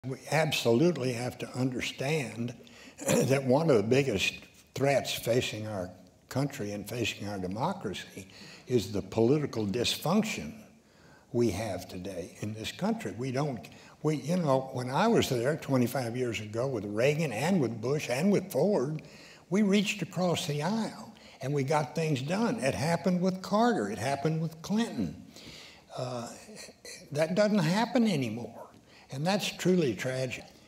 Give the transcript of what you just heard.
We absolutely have to understand that one of the biggest threats facing our country and facing our democracy is the political dysfunction we have today in this country. When I was there 25 years ago with Reagan and with Bush and with Ford, we reached across the aisle and we got things done. It happened with Carter. It happened with Clinton. That doesn't happen anymore. And that's truly tragic.